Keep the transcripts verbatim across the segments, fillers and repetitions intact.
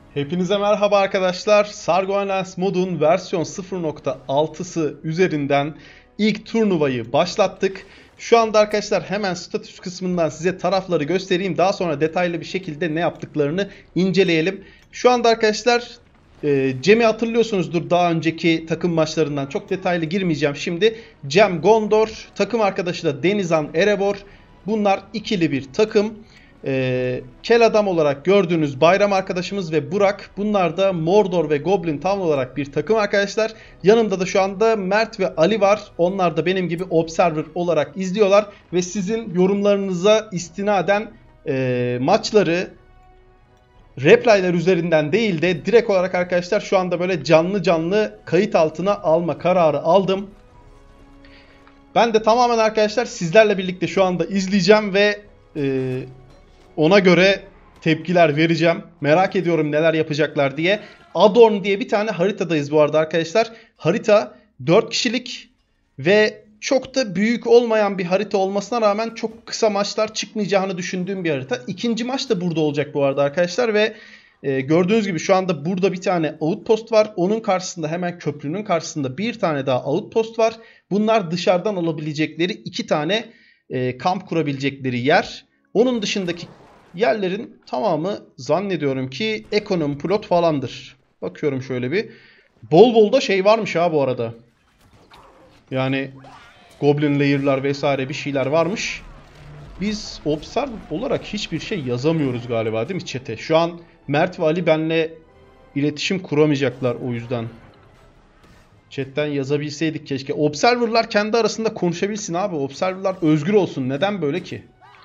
Hepinize merhaba arkadaşlar. Sargon Alliance Mod'un versiyon sıfır nokta altısı üzerinden ilk turnuvayı başlattık. Şu anda arkadaşlar hemen statüs kısmından size tarafları göstereyim. Daha sonra detaylı bir şekilde ne yaptıklarını inceleyelim. Şu anda arkadaşlar e, Cem'i hatırlıyorsunuzdur daha önceki takım maçlarından. Çok detaylı girmeyeceğim şimdi. Cem Gondor, takım arkadaşı da Denizhan EREBOR. Bunlar ikili bir takım. E, kel adam olarak gördüğünüz Bayram arkadaşımız ve Burak, bunlar da Mordor ve Goblin tam olarak bir takım arkadaşlar. Yanımda da şu anda Mert ve Ali var. Onlar da benim gibi observer olarak izliyorlar ve sizin yorumlarınıza istinaden e, maçları replaylar üzerinden değil de direkt olarak arkadaşlar şu anda böyle canlı canlı kayıt altına alma kararı aldım. Ben de tamamen arkadaşlar sizlerle birlikte şu anda izleyeceğim ve e, ona göre tepkiler vereceğim. Merak ediyorum neler yapacaklar diye. Adorn diye bir tane haritadayız bu arada arkadaşlar. Harita dört kişilik ve çok da büyük olmayan bir harita olmasına rağmen çok kısa maçlar çıkmayacağını düşündüğüm bir harita. İkinci maç da burada olacak bu arada arkadaşlar ve e, gördüğünüz gibi şu anda burada bir tane outpost var. Onun karşısında hemen köprünün karşısında bir tane daha outpost var. Bunlar dışarıdan alabilecekleri iki tane e, kamp kurabilecekleri yer. Onun dışındaki yerlerin tamamı zannediyorum ki ekonomi plot falandır. Bakıyorum şöyle bir. Bol bol da şey varmış ha bu arada. Yani Goblin layer'lar vesaire bir şeyler varmış. Biz observer olarak hiçbir şey yazamıyoruz galiba değil mi chat'e? Şu an Mert ve Ali benimle iletişim kuramayacaklar o yüzden. Chat'ten yazabilseydik keşke. Observer'lar kendi arasında konuşabilsin abi. Observer'lar özgür olsun. Neden böyle ki?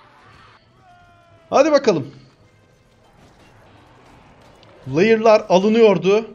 Hadi bakalım. Layer'lar alınıyordu.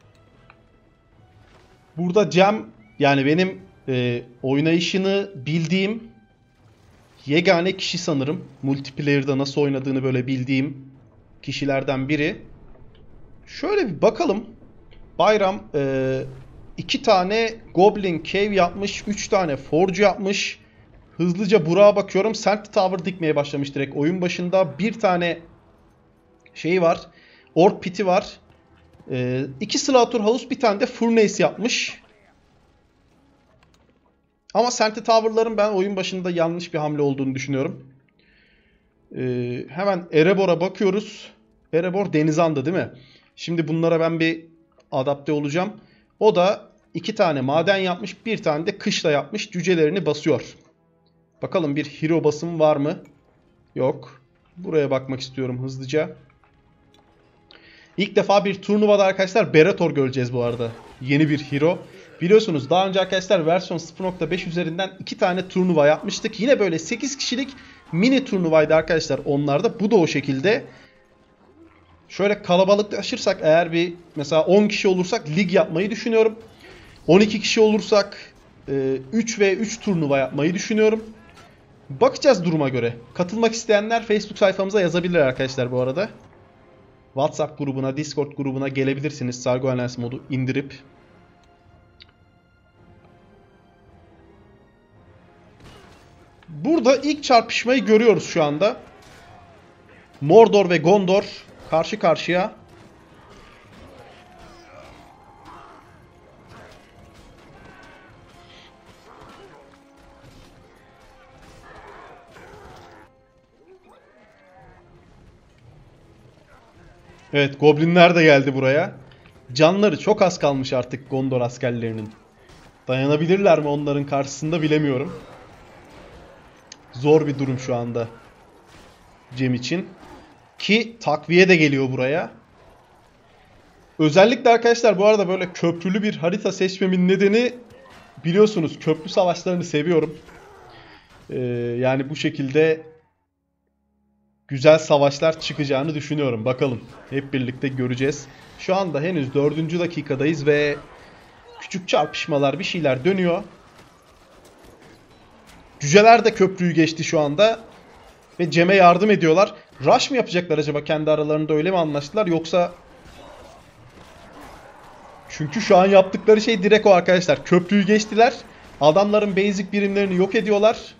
Burada Cem, yani benim e, oynayışını bildiğim yegane kişi sanırım. Multiplayer'da nasıl oynadığını böyle bildiğim kişilerden biri. Şöyle bir bakalım. Bayram e, iki tane Goblin Cave yapmış. Üç tane Forge yapmış. Hızlıca Burak'a bakıyorum. Sentry Tower dikmeye başlamış direkt oyun başında. Bir tane şey var. Orc Pit'i var. Ee, iki Slaughterhouse, bir tane de Furnace yapmış. Ama Sentry Tower'ların ben oyun başında yanlış bir hamle olduğunu düşünüyorum. Ee, hemen EREBOR'a bakıyoruz. EREBOR Denizhan'da değil mi? Şimdi bunlara ben bir adapte olacağım. O da iki tane maden yapmış. Bir tane de kışla yapmış. Cücelerini basıyor. Bakalım bir hero basım var mı? Yok. Buraya bakmak istiyorum hızlıca. İlk defa bir turnuvada arkadaşlar Beretor göreceğiz bu arada. Yeni bir hero. Biliyorsunuz daha önce arkadaşlar versiyon sıfır nokta beş üzerinden iki tane turnuva yapmıştık. Yine böyle sekiz kişilik mini turnuvaydı arkadaşlar onlarda. Bu da o şekilde. Şöyle kalabalıklaşırsak eğer bir mesela on kişi olursak lig yapmayı düşünüyorum. on iki kişi olursak üç ve üç turnuva yapmayı düşünüyorum. Bakacağız duruma göre. Katılmak isteyenler Facebook sayfamıza yazabilir arkadaşlar bu arada. WhatsApp grubuna, Discord grubuna gelebilirsiniz. Sargon Alliance modu indirip. Burada ilk çarpışmayı görüyoruz şu anda. Mordor ve Gondor karşı karşıya. Evet, Goblinler de geldi buraya. Canları çok az kalmış artık Gondor askerlerinin. Dayanabilirler mi onların karşısında bilemiyorum. Zor bir durum şu anda Cem için. Ki takviye de geliyor buraya. Özellikle arkadaşlar bu arada böyle köprülü bir harita seçmemin nedeni biliyorsunuz köprü savaşlarını seviyorum. Ee, yani bu şekilde güzel savaşlar çıkacağını düşünüyorum. Bakalım. Hep birlikte göreceğiz. Şu anda henüz dördüncü dakikadayız ve küçük çarpışmalar, bir şeyler dönüyor. Cüceler de köprüyü geçti şu anda. Ve Cem'e yardım ediyorlar. Rush mı yapacaklar acaba kendi aralarında, öyle mi anlaştılar yoksa... Çünkü şu an yaptıkları şey direkt o arkadaşlar. Köprüyü geçtiler. Adamların basic birimlerini yok ediyorlar.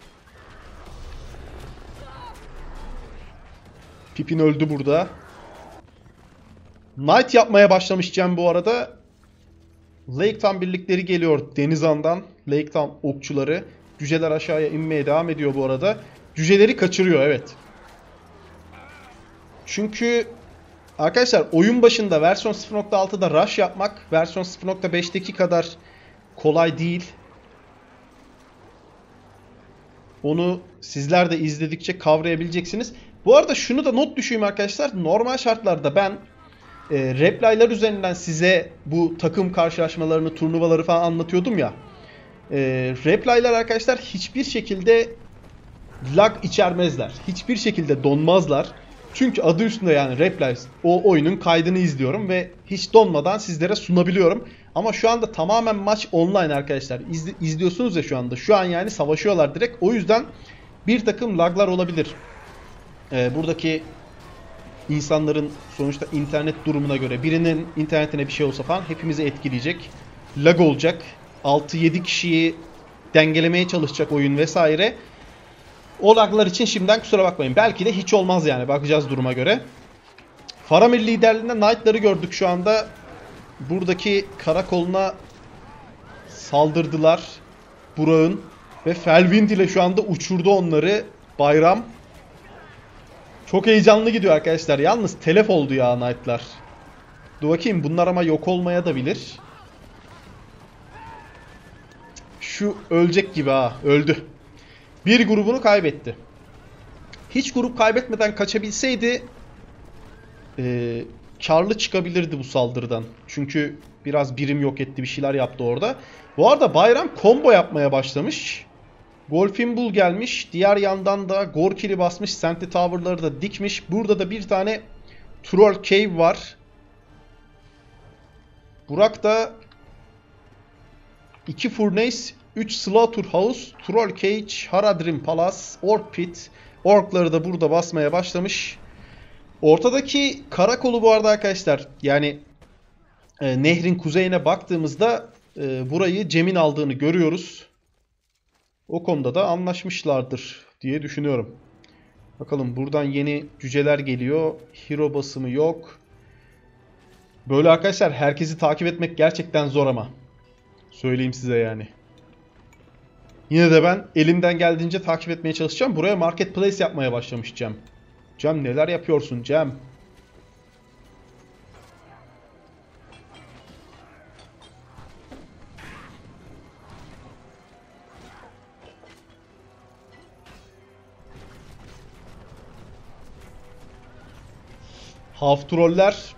Pippin öldü burada. Knight yapmaya başlamış Cem bu arada. Lake Town birlikleri geliyor Denizan'dan. Lake Town okçuları. Cüceler aşağıya inmeye devam ediyor bu arada. Cüceleri kaçırıyor, evet. Çünkü arkadaşlar oyun başında versiyon sıfır nokta altıda rush yapmak versiyon sıfır nokta beşteki kadar kolay değil. Onu sizler de izledikçe kavrayabileceksiniz. Bu arada şunu da not düşeyim arkadaşlar. Normal şartlarda ben e, replaylar üzerinden size bu takım karşılaşmalarını, turnuvaları falan anlatıyordum ya. E, replaylar arkadaşlar hiçbir şekilde lag içermezler. Hiçbir şekilde donmazlar. Çünkü adı üstünde yani replay, o oyunun kaydını izliyorum ve hiç donmadan sizlere sunabiliyorum. Ama şu anda tamamen maç online arkadaşlar. İzli, izliyorsunuz ya şu anda. Şu an yani savaşıyorlar direkt. O yüzden bir takım laglar olabilir. Ee, buradaki insanların sonuçta internet durumuna göre birinin internetine bir şey olsa falan hepimizi etkileyecek. Lag olacak. altı yedi kişiyi dengelemeye çalışacak oyun vesaire. O laglar için şimdiden kusura bakmayın. Belki de hiç olmaz yani. Bakacağız duruma göre. Faramir liderliğinde Knight'ları gördük şu anda. Buradaki karakoluna saldırdılar. Burak'ın. Ve Felwind ile şu anda uçurdu onları. Bayram. Çok heyecanlı gidiyor arkadaşlar. Yalnız telef oldu ya Knight'lar. Dur bakayım. Bunlar ama yok olmaya da bilir. Şu ölecek gibi ha. Öldü. Bir grubunu kaybetti. Hiç grup kaybetmeden kaçabilseydi e, karlı çıkabilirdi bu saldırıdan. Çünkü biraz birim yok etti, bir şeyler yaptı orada. Bu arada Bayram combo yapmaya başlamış. Golfinbull gelmiş. Diğer yandan da Gorkil'i basmış. Sentry Tower'ları da dikmiş. Burada da bir tane Troll Cave var. Burak da iki Furnace, üç Slaughterhouse, Troll Cage, Haradrim Palace, Orc Pit. Orkları da burada basmaya başlamış. Ortadaki karakolu bu arada arkadaşlar, yani e, nehrin kuzeyine baktığımızda e, burayı Cem'in aldığını görüyoruz. O konuda da anlaşmışlardır diye düşünüyorum. Bakalım, buradan yeni cüceler geliyor. Hero basımı yok. Böyle arkadaşlar herkesi takip etmek gerçekten zor ama. Söyleyeyim size yani. Yine de ben elimden geldiğince takip etmeye çalışacağım. Buraya marketplace yapmaya başlamış Cem. Cem neler yapıyorsun Cem? Half troller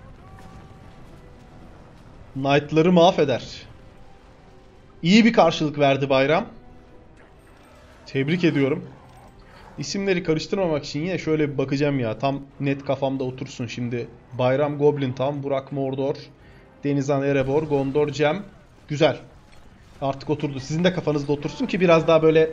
Knight'ları mahveder. İyi bir karşılık verdi Bayram. Tebrik ediyorum. İsimleri karıştırmamak için yine şöyle bir bakacağım ya. Tam net kafamda otursun şimdi. Bayram Goblin tam, Burak Mordor, Denizan Erebor, Gondor Cem. Güzel. Artık oturdu. Sizin de kafanızda otursun ki biraz daha böyle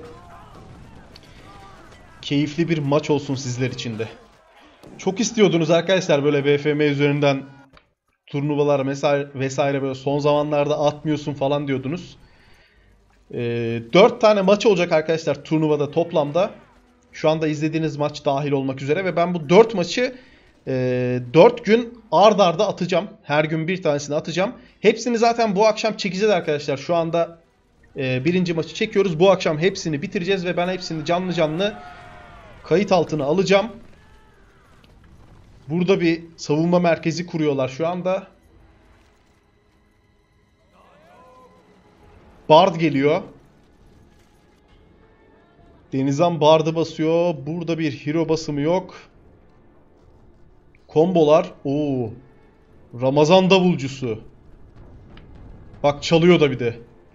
keyifli bir maç olsun sizler için de. Çok istiyordunuz arkadaşlar böyle B F M üzerinden turnuvalar vesaire, vesaire böyle son zamanlarda atmıyorsun falan diyordunuz. Ee, dört tane maç olacak arkadaşlar turnuvada toplamda. Şu anda izlediğiniz maç dahil olmak üzere ve ben bu dört maçı e, dört gün ard arda atacağım. Her gün bir tanesini atacağım. Hepsini zaten bu akşam çekeceğiz arkadaşlar. Şu anda e, birinci maçı çekiyoruz. Bu akşam hepsini bitireceğiz ve ben hepsini canlı canlı kayıt altına alacağım. Burada bir savunma merkezi kuruyorlar şu anda. Bard geliyor. Denizan Bard'ı basıyor. Burada bir hero basımı yok. Kombolar. Oo. Ramazan davulcusu. Bak çalıyor da bir de.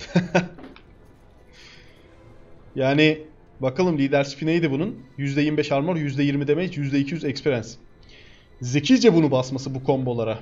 Yani bakalım leadership neydi bunun? yüzde yirmi beş armor, yüzde yirmi damage, yüzde iki yüz experience. Zekice bunu basması bu kombolara.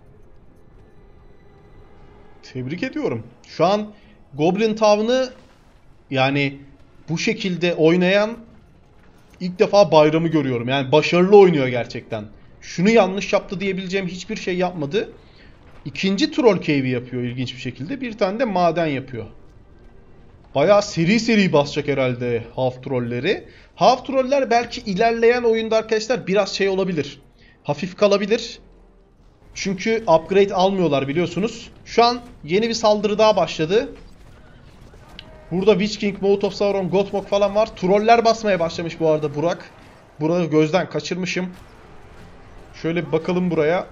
Tebrik ediyorum. Şu an Goblin Town'ı yani bu şekilde oynayan ilk defa Bayram'ı görüyorum. Yani başarılı oynuyor gerçekten. Şunu yanlış yaptı diyebileceğim hiçbir şey yapmadı. İkinci Troll Cave'i yapıyor ilginç bir şekilde. Bir tane de maden yapıyor. Bayağı seri seri basacak herhalde Half Troll'leri. Half Troll'ler belki ilerleyen oyunda arkadaşlar biraz şey olabilir. Hafif kalabilir. Çünkü upgrade almıyorlar biliyorsunuz. Şu an yeni bir saldırı daha başladı. Burada Witch King, Mouth of Sauron, Gothmog falan var. Troller basmaya başlamış bu arada Burak. Burayı gözden kaçırmışım. Şöyle bir bakalım buraya.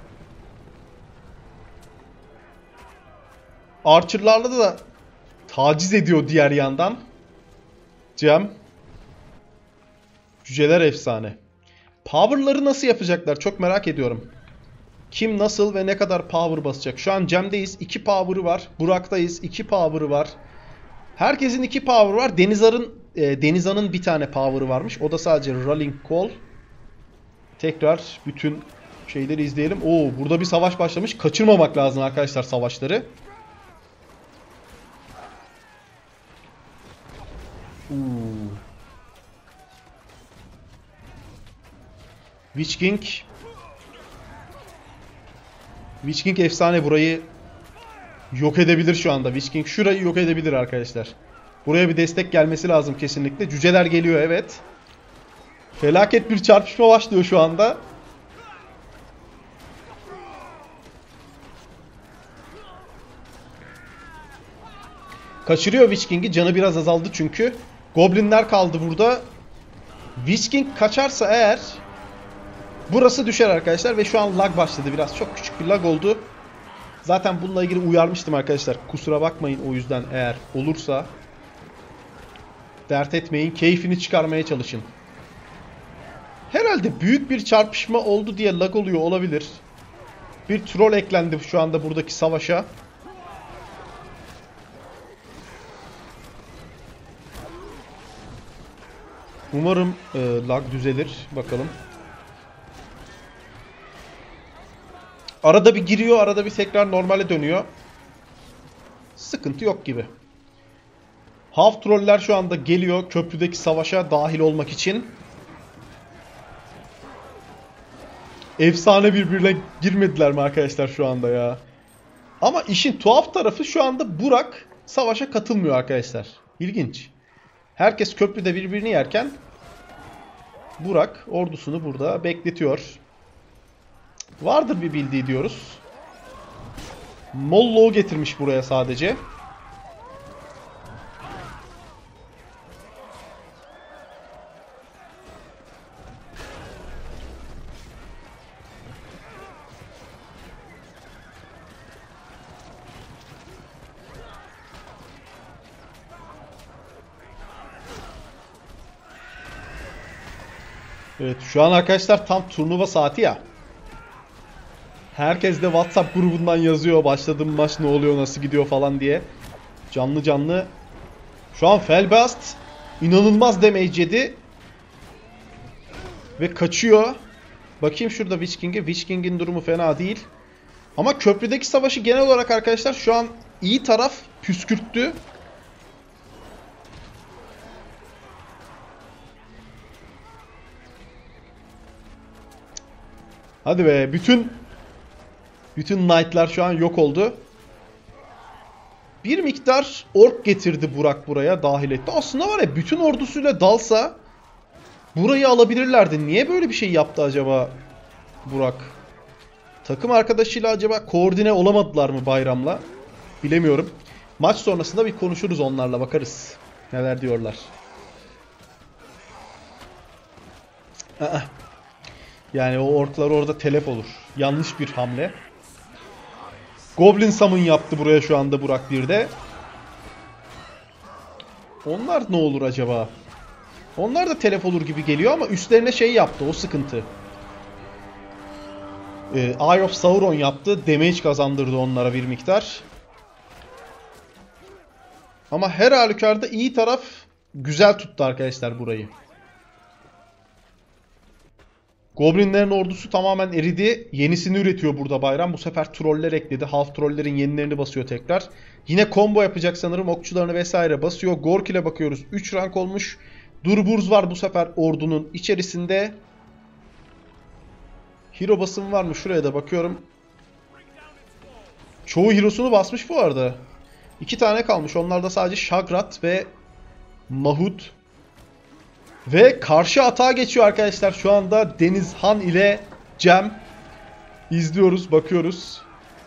Archer'larla da taciz ediyor diğer yandan. Cem. Cüceler efsane. Power'ları nasıl yapacaklar? Çok merak ediyorum. Kim nasıl ve ne kadar power basacak? Şu an Cem'deyiz. iki power'ı var. Burak'tayız. iki power'ı var. Herkesin iki power'ı var. Denizar'ın e, Denizan'ın bir tane power'ı varmış. O da sadece Rolling Call. Tekrar bütün şeyleri izleyelim. Oo, burada bir savaş başlamış. Kaçırmamak lazım arkadaşlar savaşları. Oo. Witch King. Witch King efsane, burayı yok edebilir şu anda. Witch King şurayı yok edebilir arkadaşlar. Buraya bir destek gelmesi lazım kesinlikle. Cüceler geliyor, evet. Felaket bir çarpışma başlıyor şu anda. Kaçırıyor Witch King'i. Canı biraz azaldı çünkü. Goblinler kaldı burada. Witch King kaçarsa eğer burası düşer arkadaşlar ve şu an lag başladı. Biraz çok küçük bir lag oldu. Zaten bununla ilgili uyarmıştım arkadaşlar. Kusura bakmayın o yüzden eğer olursa. Dert etmeyin. Keyfini çıkarmaya çalışın. Herhalde büyük bir çarpışma oldu diye lag oluyor olabilir. Bir troll eklendi şu anda buradaki savaşa. Umarım e, lag düzelir. Bakalım. Arada bir giriyor, arada bir tekrar normale dönüyor. Sıkıntı yok gibi. Half troller şu anda geliyor köprüdeki savaşa dahil olmak için. Efsane birbirine girmediler mi arkadaşlar şu anda ya? Ama işin tuhaf tarafı şu anda Burak savaşa katılmıyor arkadaşlar. İlginç. Herkes köprüde birbirini yerken Burak ordusunu burada bekletiyor. Vardır bir bildiği diyoruz. Mollo'u getirmiş buraya sadece. Evet, şu an arkadaşlar tam turnuva saati ya. Herkes de WhatsApp grubundan yazıyor. Başladığım maç ne oluyor, nasıl gidiyor falan diye. Canlı canlı. Şu an Felbast inanılmaz damage yedi. Ve kaçıyor. Bakayım şurada Witch King'e. Witch King'in durumu fena değil. Ama köprüdeki savaşı genel olarak arkadaşlar şu an iyi taraf püskürttü. Hadi be, bütün bütün knight'lar şu an yok oldu. Bir miktar ork getirdi Burak buraya, dahil etti. Aslında var ya, bütün ordusuyla dalsa burayı alabilirlerdi. Niye böyle bir şey yaptı acaba Burak? Takım arkadaşıyla acaba koordine olamadılar mı Bayram'la? Bilemiyorum. Maç sonrasında bir konuşuruz onlarla, bakarız neler diyorlar. Aa. Yani o orklar orada telef olur. Yanlış bir hamle. Goblin summon yaptı buraya şu anda Burak bir de. Onlar ne olur acaba? Onlar da telef olur gibi geliyor ama üstlerine şey yaptı, o sıkıntı. Ee, Eye of Sauron yaptı. Damage kazandırdı onlara bir miktar. Ama her halükarda iyi taraf güzel tuttu arkadaşlar burayı. Goblinlerin ordusu tamamen eridi. Yenisini üretiyor burada Bayram. Bu sefer troller ekledi. Half trollerin yenilerini basıyor tekrar. Yine combo yapacak sanırım. Okçularını vesaire basıyor. Gork ile bakıyoruz. üç rank olmuş. Durburz var bu sefer ordunun içerisinde. Hero basımı var mı? Şuraya da bakıyorum. Çoğu herosunu basmış bu arada. İki tane kalmış. Onlarda sadece Shagrat ve Mahut. Ve karşı atağa geçiyor arkadaşlar şu anda Denizhan ile Cem. İzliyoruz, bakıyoruz.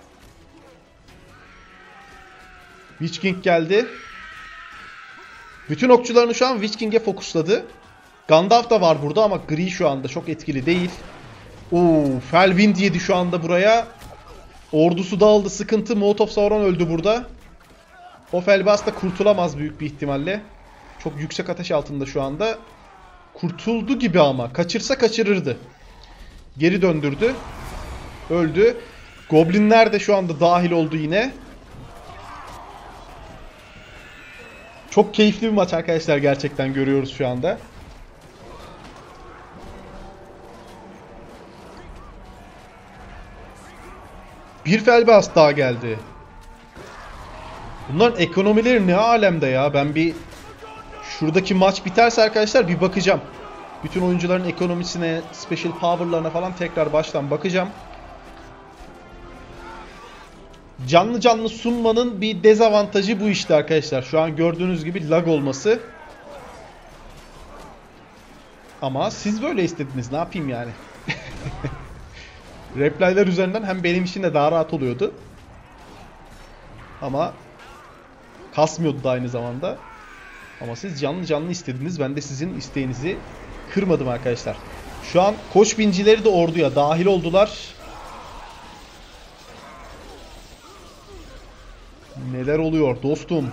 Witch King geldi. Bütün okçularını şu an Witch King'e fokusladı. Gandalf da var burada ama gri şu anda çok etkili değil. Oo, Felwind yedi şu anda buraya. Ordusu dağıldı, sıkıntı. Mouth of Sauron öldü burada. O Felbas da kurtulamaz büyük bir ihtimalle. Çok yüksek ateş altında şu anda. Kurtuldu gibi ama. Kaçırsa kaçırırdı. Geri döndürdü. Öldü. Goblinler de şu anda dahil oldu yine. Çok keyifli bir maç arkadaşlar, gerçekten görüyoruz şu anda. Bir Felbas daha geldi. Bunların ekonomileri ne alemde ya. Ben bir şuradaki maç biterse arkadaşlar bir bakacağım. Bütün oyuncuların ekonomisine, special power'larına falan tekrar baştan bakacağım. Canlı canlı sunmanın bir dezavantajı bu işte arkadaşlar. Şu an gördüğünüz gibi lag olması. Ama siz böyle istediniz. Ne yapayım yani? Replaylar üzerinden hem benim için de daha rahat oluyordu. Ama kasmıyordu da aynı zamanda. Ama siz canlı canlı istediniz. Ben de sizin isteğinizi kırmadım arkadaşlar. Şu an koç bincileri de orduya dahil oldular. Neler oluyor dostum?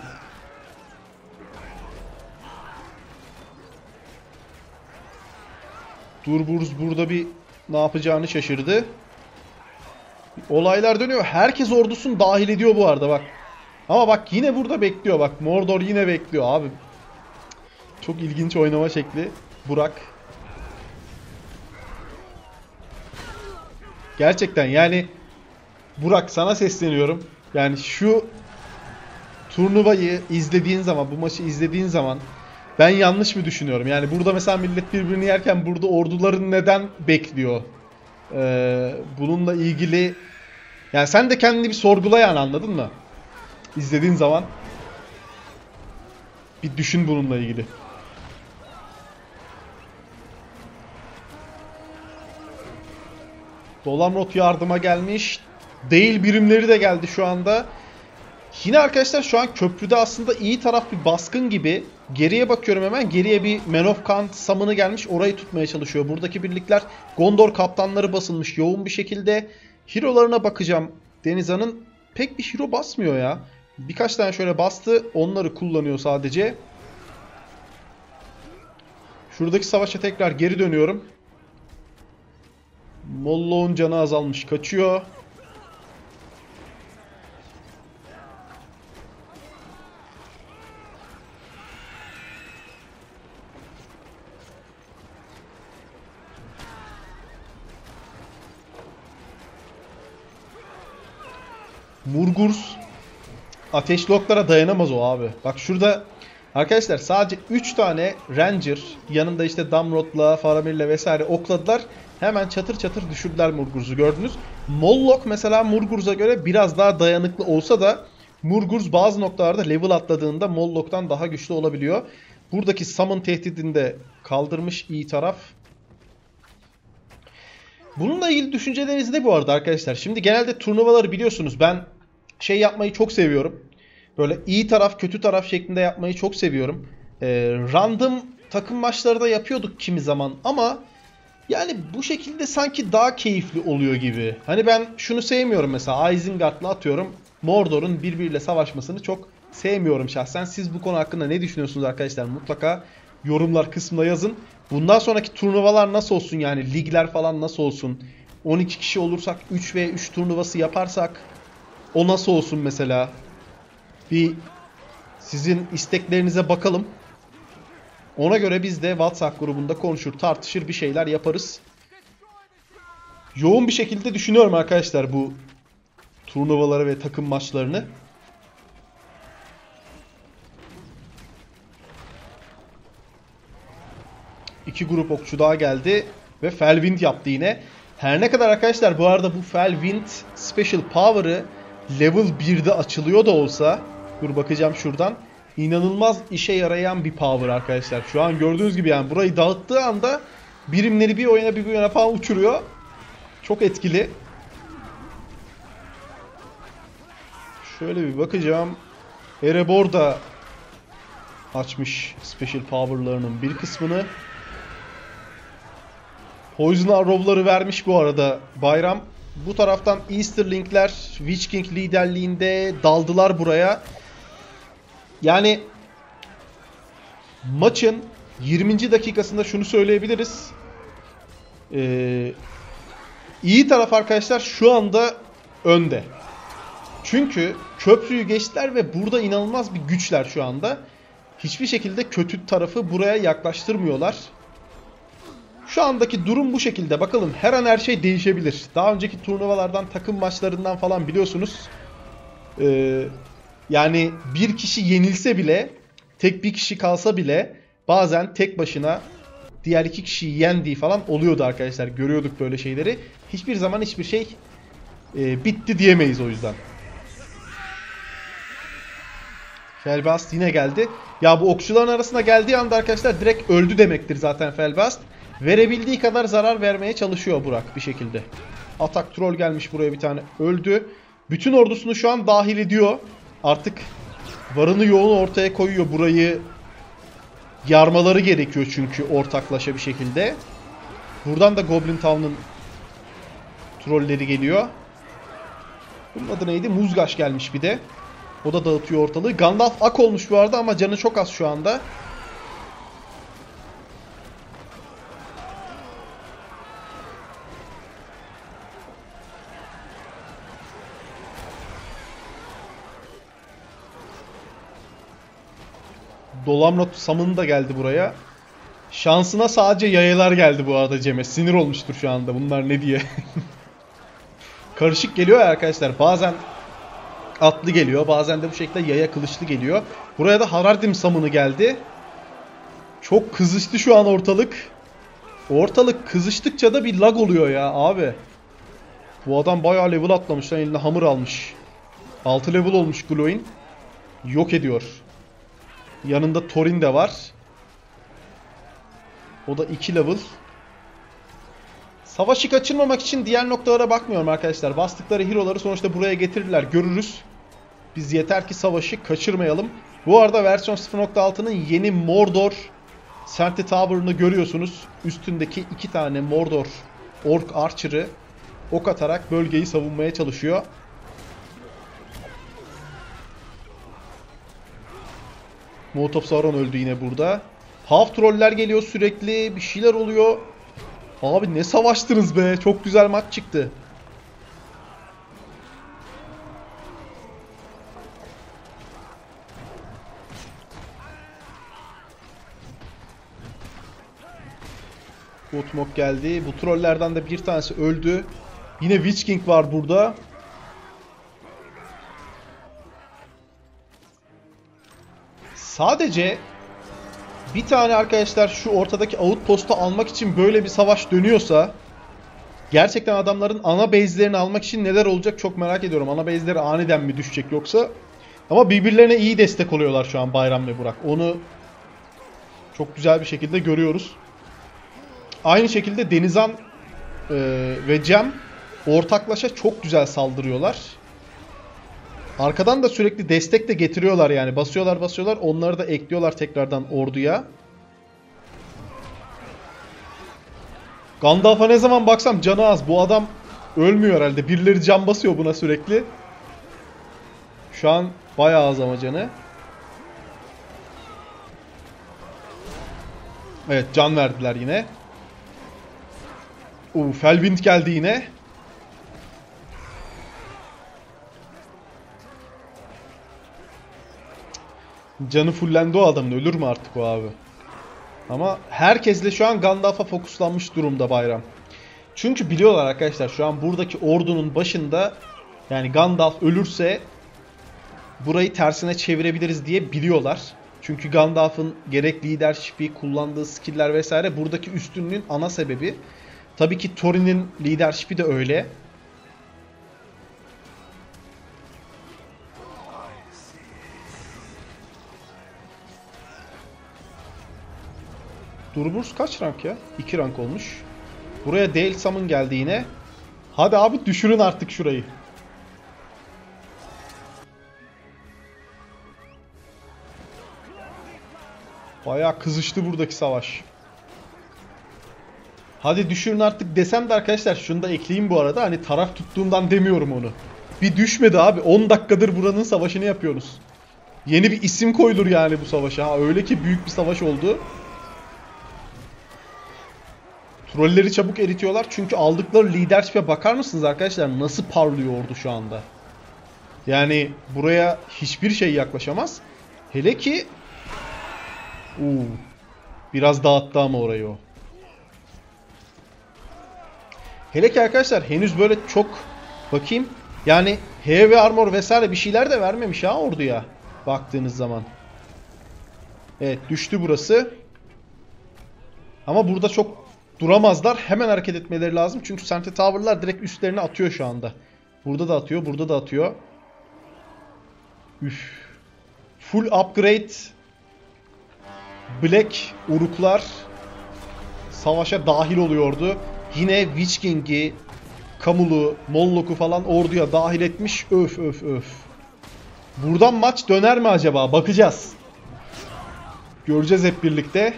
Durburuz burada bir ne yapacağını şaşırdı. Olaylar dönüyor. Herkes ordusunu dahil ediyor bu arada bak. Ama bak yine burada bekliyor bak. Mordor yine bekliyor abi. Çok ilginç oynama şekli. Burak. Gerçekten yani Burak sana sesleniyorum. Yani şu turnuvayı izlediğin zaman, bu maçı izlediğin zaman ben yanlış mı düşünüyorum? Yani burada mesela millet birbirini yerken burada orduların neden bekliyor? Ee, bununla ilgili yani sen de kendini bir sorgula yani, anladın mı? İzlediğin zaman bir düşün bununla ilgili. Dolamrot yardıma gelmiş. Değil birimleri de geldi şu anda. Yine arkadaşlar şu an köprüde aslında iyi taraf bir baskın gibi. Geriye bakıyorum hemen. Geriye bir Man of Kant samını gelmiş. Orayı tutmaya çalışıyor. Buradaki birlikler Gondor kaptanları basılmış yoğun bir şekilde. Hero'larına bakacağım. Denizhan'ın pek bir hero basmıyor ya. Birkaç tane şöyle bastı. Onları kullanıyor sadece. Şuradaki savaşa tekrar geri dönüyorum. Mollo'nun canı azalmış. Kaçıyor. Murgurs ateşli oklara dayanamaz o abi. Bak şurada arkadaşlar sadece üç tane Ranger yanında işte Damrot'la, Faramir'le vesaire okladılar. Hemen çatır çatır düşürdüler Murgurs'u, gördünüz. Mollok mesela Murgurs'a göre biraz daha dayanıklı olsa da Murgurs bazı noktalarda level atladığında Mollok'tan daha güçlü olabiliyor. Buradaki summon tehdidini de kaldırmış iyi taraf. Bununla ilgili düşünceleriniz ne bu arada arkadaşlar? Şimdi genelde turnuvaları biliyorsunuz ben şey yapmayı çok seviyorum. Böyle iyi taraf kötü taraf şeklinde yapmayı çok seviyorum. Ee, random takım maçları da yapıyorduk kimi zaman ama yani bu şekilde sanki daha keyifli oluyor gibi. Hani ben şunu sevmiyorum mesela, Isengard'la atıyorum Mordor'un birbiriyle savaşmasını çok sevmiyorum şahsen. Siz bu konu hakkında ne düşünüyorsunuz arkadaşlar? Mutlaka yorumlar kısmına yazın. Bundan sonraki turnuvalar nasıl olsun yani, ligler falan nasıl olsun? on iki kişi olursak üç ve üç turnuvası yaparsak o nasıl olsun mesela? Bir sizin isteklerinize bakalım. Ona göre biz de WhatsApp grubunda konuşur, tartışır, bir şeyler yaparız. Yoğun bir şekilde düşünüyorum arkadaşlar bu turnuvaları ve takım maçlarını. İki grup okçu daha geldi ve Felwind yaptı yine. Her ne kadar arkadaşlar bu arada bu Felwind Special Power'ı level birde açılıyor da olsa, dur bakacağım şuradan, inanılmaz işe yarayan bir power arkadaşlar. Şu an gördüğünüz gibi yani burayı dağıttığı anda birimleri bir oyuna bir oyuna falan uçuruyor. Çok etkili. Şöyle bir bakacağım. EREBOR da açmış special power'larının bir kısmını. Poison Arrow'ları vermiş bu arada Bayram. Bu taraftan Easterling'ler Witch King liderliğinde daldılar buraya. Yani maçın yirminci dakikasında şunu söyleyebiliriz. Ee, iyi taraf arkadaşlar şu anda önde. Çünkü köprüyü geçtiler ve burada inanılmaz bir güçler şu anda. Hiçbir şekilde kötü tarafı buraya yaklaştırmıyorlar. Şu andaki durum bu şekilde. Bakalım her an her şey değişebilir. Daha önceki turnuvalardan, takım maçlarından falan biliyorsunuz. Ee, yani bir kişi yenilse bile, tek bir kişi kalsa bile bazen tek başına diğer iki kişiyi yendiği falan oluyordu arkadaşlar. Görüyorduk böyle şeyleri. Hiçbir zaman hiçbir şey e, bitti diyemeyiz o yüzden. Felbast yine geldi. Ya bu okçuların arasına geldiği anda arkadaşlar direkt öldü demektir zaten Felbast. Verebildiği kadar zarar vermeye çalışıyor Burak bir şekilde. Atak troll gelmiş buraya bir tane, öldü. Bütün ordusunu şu an dahil ediyor. Artık varını yoğunu ortaya koyuyor. Burayı yarmaları gerekiyor çünkü ortaklaşa bir şekilde. Buradan da Goblin Town'un trolleri geliyor. Bunun adı neydi? Muzgaş gelmiş bir de. O da dağıtıyor ortalığı. Gandalf ak olmuş bu arada ama canı çok az şu anda. Dolamrot Sam'ın da geldi buraya. Şansına sadece yayalar geldi bu arada Cem'e. Sinir olmuştur şu anda. Bunlar ne diye. Karışık geliyor ya arkadaşlar. Bazen atlı geliyor. Bazen de bu şekilde yaya kılıçlı geliyor. Buraya da Haradrim Sam'ını geldi. Çok kızıştı şu an ortalık. Ortalık kızıştıkça da bir lag oluyor ya abi. Bu adam bayağı level atlamış lan. Eline hamur almış. altı level olmuş Gloin. Yok ediyor. Yanında Thorin de var. O da iki level. Savaşı kaçırmamak için diğer noktalara bakmıyorum arkadaşlar. Bastıkları hero'ları sonuçta buraya getirirler. Görürüz. Biz yeter ki savaşı kaçırmayalım. Bu arada versiyon sıfır nokta altının yeni Mordor Sentry Tower'ını görüyorsunuz. Üstündeki iki tane Mordor Orc Archer'ı ok atarak bölgeyi savunmaya çalışıyor. Molotov Sauron öldü yine burada. Half troller geliyor sürekli. Bir şeyler oluyor. Abi ne savaştınız be. Çok güzel maç çıktı. Botmok geldi. Bu trollerden de bir tanesi öldü. Yine Witch King var burada. Sadece bir tane arkadaşlar şu ortadaki outpost'u almak için böyle bir savaş dönüyorsa gerçekten adamların ana base'lerini almak için neler olacak çok merak ediyorum. Ana base'leri aniden mi düşecek yoksa? Ama birbirlerine iyi destek oluyorlar şu an Bayram ve Burak. Onu çok güzel bir şekilde görüyoruz. Aynı şekilde Denizhan e, ve Cem ortaklaşa çok güzel saldırıyorlar. Arkadan da sürekli destek de getiriyorlar yani. Basıyorlar basıyorlar. Onları da ekliyorlar tekrardan orduya. Gandalf'a ne zaman baksam canı az. Bu adam ölmüyor herhalde. Birileri can basıyor buna sürekli. Şu an bayağı az ama canı. Evet can verdiler yine. Uuu Felwind geldi yine. Canı fullendi o adamın. Ölür mü artık o abi? Ama herkesle şu an Gandalf'a fokuslanmış durumda Bayram. Çünkü biliyorlar arkadaşlar şu an buradaki ordunun başında yani Gandalf ölürse burayı tersine çevirebiliriz diye biliyorlar. Çünkü Gandalf'ın gerek leadership'i, kullandığı skill'ler vesaire buradaki üstünlüğün ana sebebi. Tabii ki Thorin'in leadership'i de öyle. Durburs kaç rank ya? iki rank olmuş. Buraya Dale Summon geldi yine. Hadi abi düşürün artık şurayı. Bayağı kızıştı buradaki savaş. Hadi düşürün artık desem de arkadaşlar şunu da ekleyeyim bu arada. Hani taraf tuttuğumdan demiyorum onu. Bir düşmedi abi. on dakikadır buranın savaşını yapıyoruz. Yeni bir isim koyulur yani bu savaşa. Ha, öyle ki büyük bir savaş oldu. Trolleri çabuk eritiyorlar. Çünkü aldıkları leadership'e bakar mısınız arkadaşlar? Nasıl parlıyor ordu şu anda. Yani buraya hiçbir şey yaklaşamaz. Hele ki... Uu, biraz dağıttı ama orayı o. Hele ki arkadaşlar henüz böyle çok... Bakayım. Yani heavy armor vesaire bir şeyler de vermemiş ha orduya. Baktığınız zaman. Evet, düştü burası. Ama burada çok duramazlar. Hemen hareket etmeleri lazım. Çünkü Sentry Tower'lar direkt üstlerine atıyor şu anda. Burada da atıyor. Burada da atıyor. Üf. Full upgrade. Black Uruklar savaşa dahil oluyordu. Yine Witch King'i, Kamul'u, Mollok'u falan orduya dahil etmiş. Öf öf öf. Buradan maç döner mi acaba? Bakacağız. Göreceğiz hep birlikte.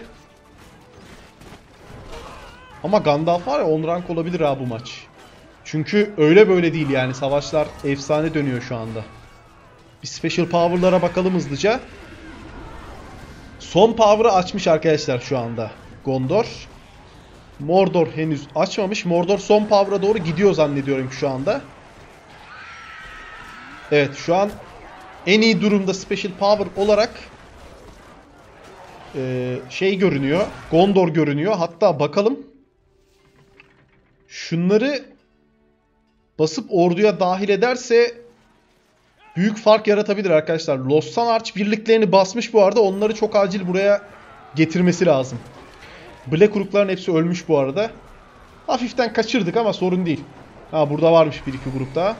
Ama Gandalf var ya, on rank olabilir ha bu maç. Çünkü öyle böyle değil yani. Savaşlar efsane dönüyor şu anda. Bir special power'lara bakalım hızlıca. Son power'ı açmış arkadaşlar şu anda Gondor. Mordor henüz açmamış. Mordor son power'a doğru gidiyor zannediyorum şu anda. Evet, şu an en iyi durumda special power olarak e, şey görünüyor. Gondor görünüyor. Hatta bakalım. Şunları basıp orduya dahil ederse büyük fark yaratabilir arkadaşlar. Lostan Arch birliklerini basmış bu arada. Onları çok acil buraya getirmesi lazım. Black Uruk'ların hepsi ölmüş bu arada. Hafiften kaçırdık ama sorun değil. Ha, burada varmış bir iki grup daha.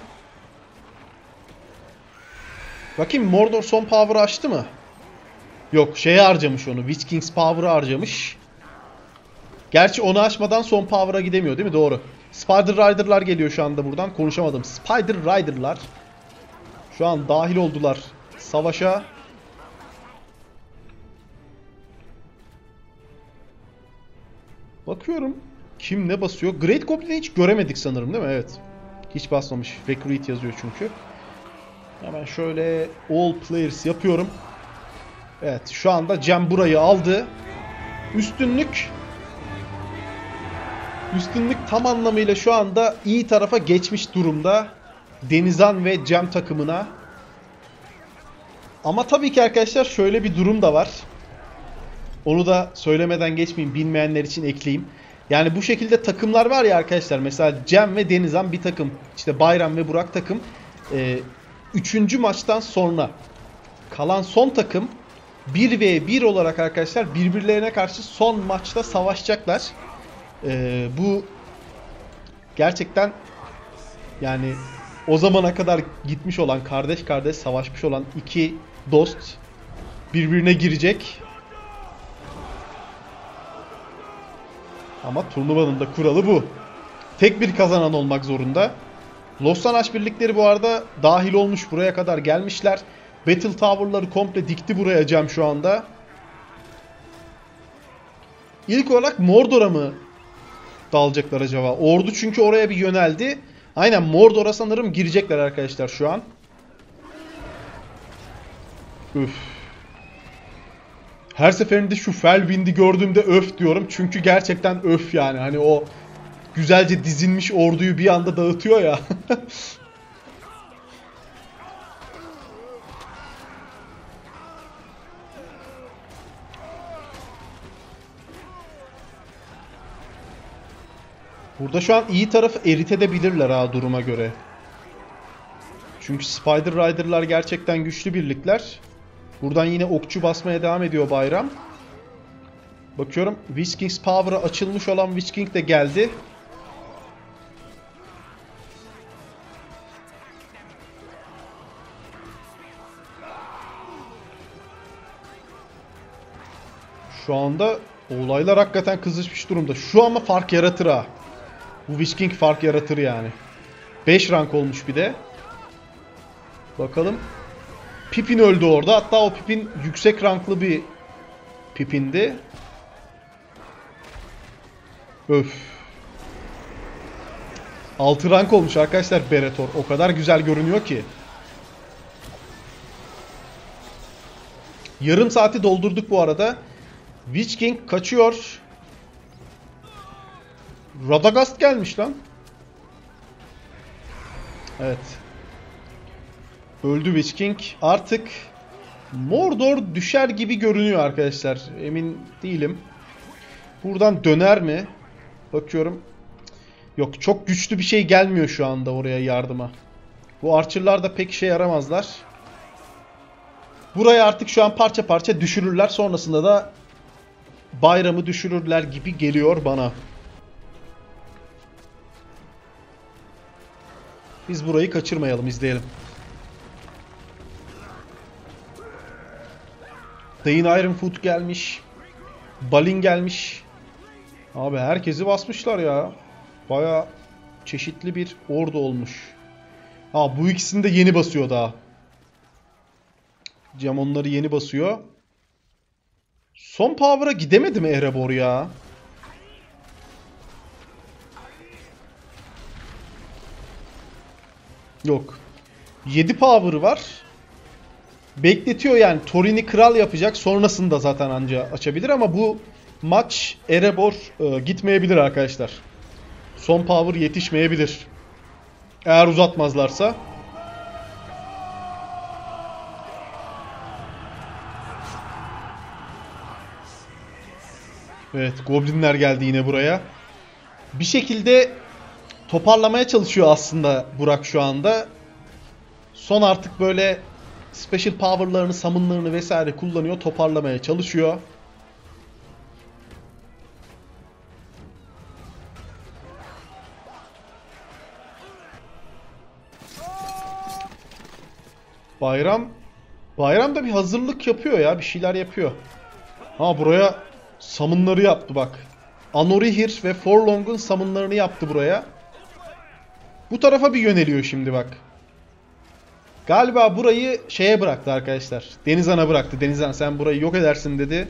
Bakayım, Mordor son power'ı açtı mı? Yok, şeye harcamış onu. Witch Kings power'ı harcamış. Gerçi onu açmadan son power'a gidemiyor değil mi? Doğru. Spider Rider'lar geliyor şu anda buradan. Konuşamadım. Spider Rider'lar şu an dahil oldular savaşa. Bakıyorum. Kim ne basıyor? Great Goblin'i hiç göremedik sanırım değil mi? Evet. Hiç basmamış. Recruit yazıyor çünkü. Hemen şöyle all players yapıyorum. Evet, şu anda Cem burayı aldı. Üstünlük Üstünlük tam anlamıyla şu anda iyi tarafa geçmiş durumda. Denizhan ve Cem takımına. Ama tabii ki arkadaşlar şöyle bir durum da var. Onu da söylemeden geçmeyeyim, bilmeyenler için ekleyeyim. Yani bu şekilde takımlar var ya arkadaşlar. Mesela Cem ve Denizhan bir takım. İşte Bayram ve Burak takım. Ee, üçüncü maçtan sonra kalan son takım bir ve bir olarak arkadaşlar birbirlerine karşı son maçta savaşacaklar. Ee, bu gerçekten yani o zamana kadar gitmiş olan, kardeş kardeş savaşmış olan iki dost birbirine girecek. Ama turnuvanın da kuralı bu. Tek bir kazanan olmak zorunda. Lostan Arch birlikleri bu arada dahil olmuş, buraya kadar gelmişler. Battle Tower'ları komple dikti buraya Cem şu anda. İlk olarak Mordor'a mı dalacaklar acaba? Ordu çünkü oraya bir yöneldi. Aynen, Mordor'a sanırım girecekler arkadaşlar şu an. Üf. Her seferinde şu Felwind'i gördüğümde öf diyorum. Çünkü gerçekten öf yani. Hani o güzelce dizilmiş orduyu bir anda dağıtıyor ya. Burada şu an iyi tarafı eritebilirler ha duruma göre. Çünkü Spider Rider'lar gerçekten güçlü birlikler. Buradan yine okçu basmaya devam ediyor Bayram. Bakıyorum Witch Kings Power'a açılmış olan Witch King de geldi. Şu anda olaylar hakikaten kızışmış durumda. Şu ama fark yaratır ha. Bu Witch King fark yaratır yani. beş rank olmuş bir de. Bakalım. Pippin öldü orada. Hatta o Pippin yüksek ranklı bir Pipindi. Öf. altı rank olmuş arkadaşlar Beretor. O kadar güzel görünüyor ki. Yarım saati doldurduk bu arada. Witch King kaçıyor. Radagast gelmiş lan. Evet. Öldü Witch King. Artık Mordor düşer gibi görünüyor arkadaşlar. Emin değilim. Buradan döner mi? Bakıyorum. Yok, çok güçlü bir şey gelmiyor şu anda oraya yardıma. Bu archer'lar da pek işe yaramazlar. Burayı artık şu an parça parça düşürürler. Sonrasında da bayramı düşürürler gibi geliyor bana. Biz burayı kaçırmayalım, izleyelim. Dayın Ironfoot gelmiş. Balin gelmiş. Abi herkesi basmışlar ya. Baya çeşitli bir ordu olmuş. Ha, bu ikisini de yeni basıyor daha. Cem onları yeni basıyor. Son power'a gidemedi mi EREBOR ya? Yok. yedi power'ı var. Bekletiyor yani. Thorin'i kral yapacak. Sonrasında zaten anca açabilir ama bu maç EREBOR e, gitmeyebilir arkadaşlar. Son power yetişmeyebilir. Eğer uzatmazlarsa. Evet, goblinler geldi yine buraya. Bir şekilde toparlamaya çalışıyor aslında Burak şu anda. Son artık böyle special power'larını, summon'larını vesaire kullanıyor, toparlamaya çalışıyor. Bayram Bayram da bir hazırlık yapıyor ya, bir şeyler yapıyor. Ha, buraya summon'ları yaptı bak. Anorihir ve Forlong'un summon'larını yaptı buraya. Bu tarafa bir yöneliyor şimdi bak. Galiba burayı şeye bıraktı arkadaşlar. Denizhan'a bıraktı. Denizhan sen burayı yok edersin dedi.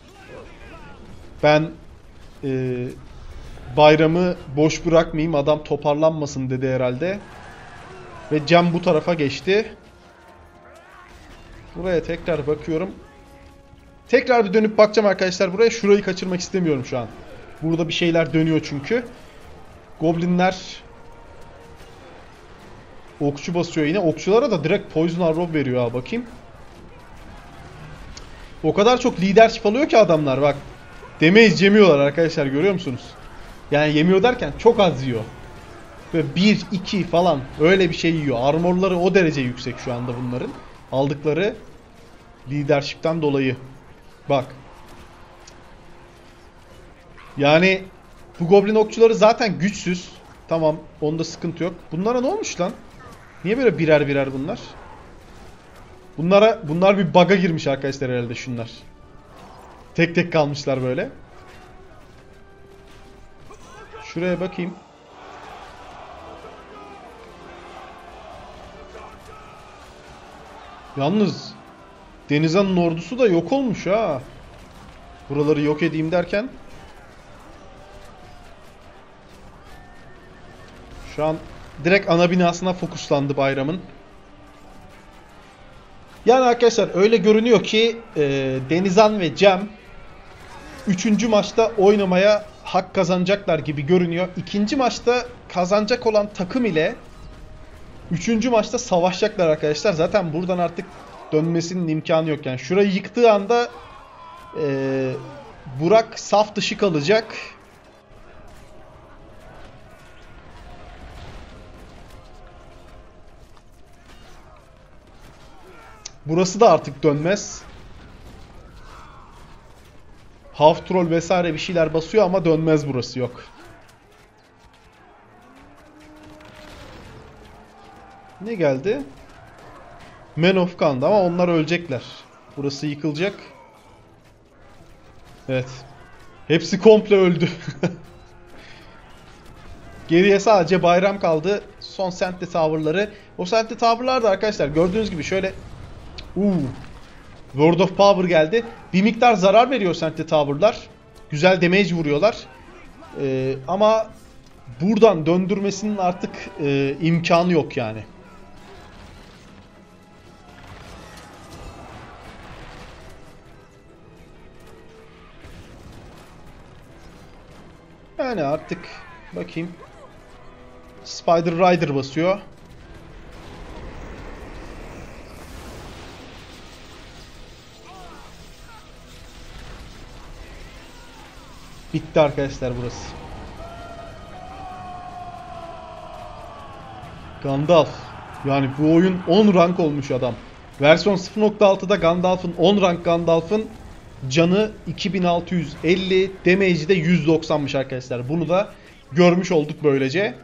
Ben e, bayramı boş bırakmayayım, adam toparlanmasın dedi herhalde. Ve Cem bu tarafa geçti. Buraya tekrar bakıyorum. Tekrar bir dönüp bakacağım arkadaşlar buraya. Şurayı kaçırmak istemiyorum şu an. Burada bir şeyler dönüyor çünkü. Goblinler okçu basıyor yine. Okçulara da direkt poison arrow veriyor ha, bakayım. O kadar çok leadership alıyor ki adamlar bak. Damage yemiyorlar arkadaşlar, görüyor musunuz? Yani yemiyor derken çok az yiyor. Böyle bir iki falan öyle bir şey yiyor. Armorları o derece yüksek şu anda bunların. Aldıkları leadership'ten dolayı. Bak. Yani bu goblin okçuları zaten güçsüz. Tamam, onda sıkıntı yok. Bunlara ne olmuş lan? Niye böyle birer birer bunlar? Bunlara bunlar bir bug'a girmiş arkadaşlar herhalde şunlar. Tek tek kalmışlar böyle. Şuraya bakayım. Yalnız Denizhan'ın ordusu da yok olmuş ha. Buraları yok edeyim derken. Şu an direkt ana binasına fokuslandı bayramın. Yani arkadaşlar öyle görünüyor ki e, Denizhan ve Cem üçüncü maçta oynamaya hak kazanacaklar gibi görünüyor. İkinci maçta kazanacak olan takım ile üçüncü maçta savaşacaklar arkadaşlar. Zaten buradan artık dönmesinin imkanı yok. Yani şurayı yıktığı anda e, Burak saf dışı kalacak. Burası da artık dönmez. Half troll vesaire bir şeyler basıyor ama dönmez burası, yok. Ne geldi? Men of Kand ama onlar ölecekler. Burası yıkılacak. Evet. Hepsi komple öldü. Geriye sadece bayram kaldı. Son sentli tavırları. O sentli tavırlar da arkadaşlar gördüğünüz gibi şöyle Uuu. Word of Power geldi. Bir miktar zarar veriyor Sentry Tower'lar. Güzel damage vuruyorlar. Ee, ama buradan döndürmesinin artık e, imkanı yok yani. Yani artık bakayım. Spider Rider basıyor. Bitti arkadaşlar burası. Gandalf. Yani bu oyun on rank olmuş adam. Versiyon sıfır nokta altıda Gandalf'ın on rank Gandalf'ın canı iki bin altı yüz elli, damage'i de yüz doksanmış arkadaşlar. Bunu da görmüş olduk böylece.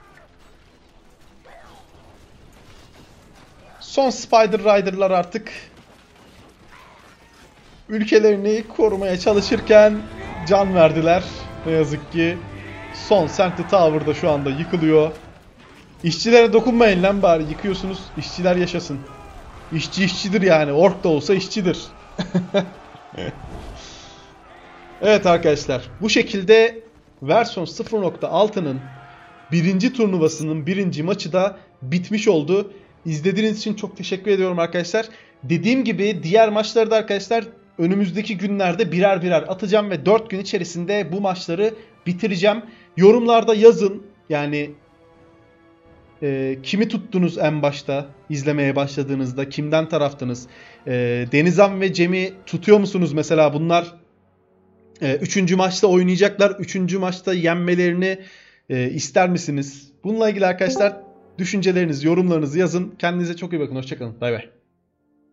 Son Spider Rider'lar artık ülkelerini korumaya çalışırken can verdiler. Ne yazık ki. Son Sentry Tower da şu anda yıkılıyor. İşçilere dokunmayın lan bari. Yıkıyorsunuz. İşçiler yaşasın. İşçi işçidir yani. Ork da olsa işçidir. Evet arkadaşlar. Bu şekilde versiyon sıfır nokta altının birinci turnuvasının birinci maçı da bitmiş oldu. İzlediğiniz için çok teşekkür ediyorum arkadaşlar. Dediğim gibi diğer maçları da arkadaşlar önümüzdeki günlerde birer birer atacağım ve dört gün içerisinde bu maçları bitireceğim. Yorumlarda yazın. Yani e, kimi tuttunuz en başta izlemeye başladığınızda? Kimden taraftınız? E, Denizhan ve Cem'i tutuyor musunuz mesela? Bunlar e, üçüncü maçta oynayacaklar. Üçüncü maçta yenmelerini e, ister misiniz? Bununla ilgili arkadaşlar düşüncelerinizi, yorumlarınızı yazın. Kendinize çok iyi bakın. Hoşçakalın. Bay bay.